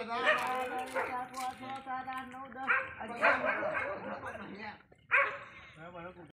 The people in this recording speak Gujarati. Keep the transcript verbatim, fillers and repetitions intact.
ચાર પાંચ છ સાત આઠ નવ દસ અગિયાર